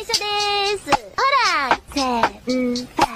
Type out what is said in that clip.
緒です。ほら、せーん。